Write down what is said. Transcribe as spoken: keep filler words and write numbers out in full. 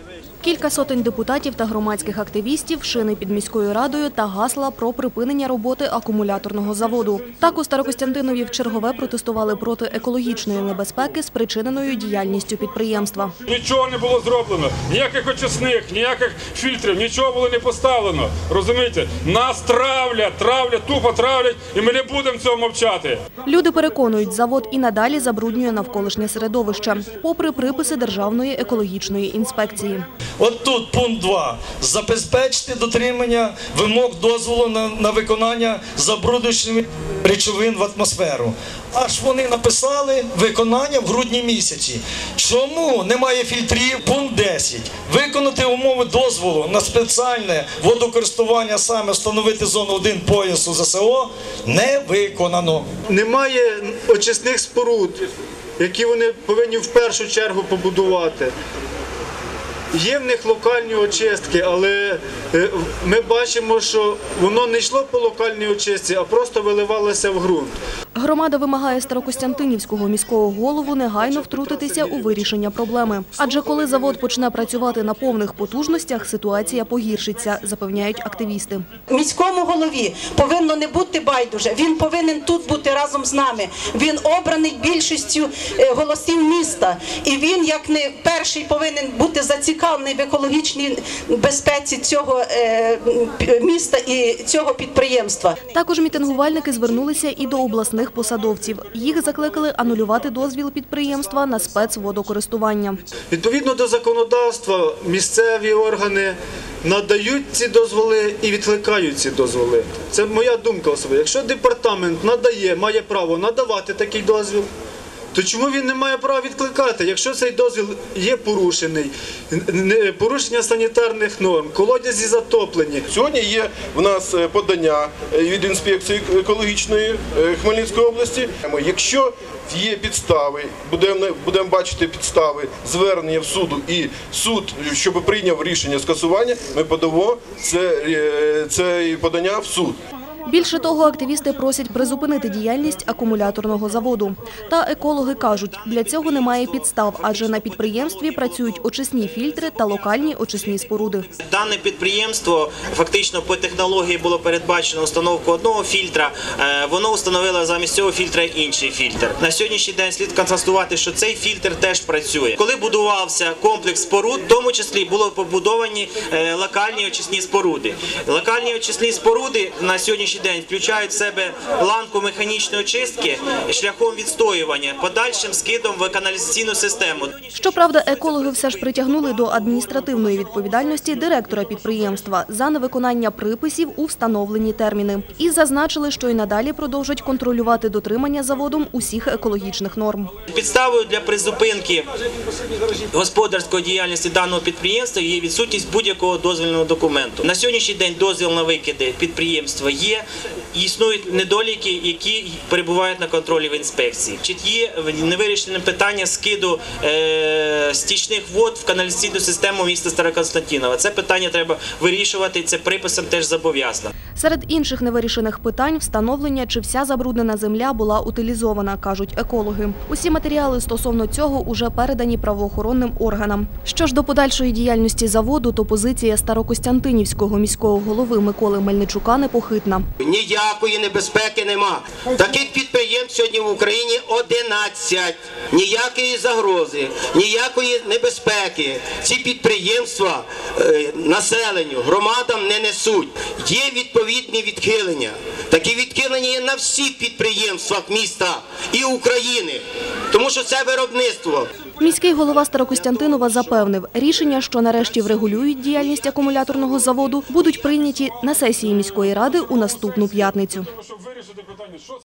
Кілька сотень депутатів та громадських активістів, шини під міською радою та гасла про припинення роботи акумуляторного заводу. Так у Старокостянтинові вчергове протестували проти екологічної небезпеки, спричиненої діяльністю підприємства. Нічого не було зроблено, ніяких очисних, ніяких фільтрів, нічого було не поставлено. Розумієте? Нас травлять, травлять, тупо травлять, і ми не будемо цього мовчати. Люди переконують, завод і надалі забруднює навколишнє середовище, попри приписи Державної екологічної інспекції. От тут пункт два. Забезпечити дотримання вимог дозволу на, на виконання забруднюючих речовин в атмосферу. Аж вони написали виконання в грудні місяці. Чому немає фільтрів? Пункт десять. Виконати умови дозволу на спеціальне водокористування, саме встановити зону один поясу ЗСО, не виконано. Немає очисних споруд, які вони повинні в першу чергу побудувати. Є в них локальні очистки, але ми бачимо, що воно не йшло по локальній очистці, а просто виливалося в ґрунт. Громада вимагає Старокостянтинівського міського голову негайно втрутитися у вирішення проблеми. Адже коли завод почне працювати на повних потужностях, ситуація погіршиться, запевняють активісти. Міському голові повинно не бути байдуже, він повинен тут бути разом з нами. Він обраний більшістю голосів міста. І він, як не перший, повинен бути зацікавлений в екологічній безпеці цього міста і цього підприємства. Також мітингувальники звернулися і до обласних посадовців. Їх закликали анулювати дозвіл підприємства на спецводокористування. Відповідно до законодавства, місцеві органи надають ці дозволи і відкликають ці дозволи. Це моя думка особливо. Якщо департамент надає, має право надавати такий дозвіл, то чому він не має права відкликати? Якщо цей дозвіл є порушений, порушення санітарних норм, колодязі затоплені. Сьогодні є в нас подання від інспекції екологічної Хмельницької області. Якщо є підстави, будемо, будемо бачити підстави звернення в суду і суд, щоб прийняв рішення скасування, ми подамо це, це подання в суд. Більше того, активісти просять призупинити діяльність акумуляторного заводу. Та екологи кажуть, для цього немає підстав, адже на підприємстві працюють очисні фільтри та локальні очисні споруди. Дане підприємство, фактично по технології було передбачено установку одного фільтра, воно установило замість цього фільтра інший фільтр. На сьогоднішній день слід констатувати, що цей фільтр теж працює. Коли будувався комплекс споруд, в тому числі були побудовані локальні очисні споруди. Локальні очисні споруди на сьогоднішній день включають в себе ланку механічної очистки шляхом відстоювання, подальшим скидом в каналізаційну систему. Щоправда, екологи все ж притягнули до адміністративної відповідальності директора підприємства за невиконання приписів у встановлені терміни. І зазначили, що й надалі продовжать контролювати дотримання заводом усіх екологічних норм. Підставою для призупинки господарської діяльності даного підприємства є відсутність будь-якого дозвільного документу. На сьогоднішній день дозвіл на викиди підприємства є. Існують недоліки, які перебувають на контролі в інспекції. Чи є невирішене питання скиду е, стічних вод в каналізаційну систему міста Старокостянтинова? Це питання треба вирішувати, це приписом теж зобов'язано. Серед інших невирішених питань – встановлення, чи вся забруднена земля була утилізована, кажуть екологи. Усі матеріали стосовно цього уже передані правоохоронним органам. Що ж до подальшої діяльності заводу, то позиція Старокостянтинівського міського голови Миколи Мельничука непохитна. Ніякої небезпеки нема. Таких підприємств сьогодні в Україні одинадцять. Ніякої загрози, ніякої небезпеки. Ці підприємства е, населенню, громадам не несуть. Є відповідні відхилення. Такі відхилення є на всіх підприємствах міста і України, тому що це виробництво. Міський голова Старокостянтинова запевнив, рішення, що нарешті врегулюють діяльність акумуляторного заводу, будуть прийняті на сесії міської ради у наступну п'ятницю.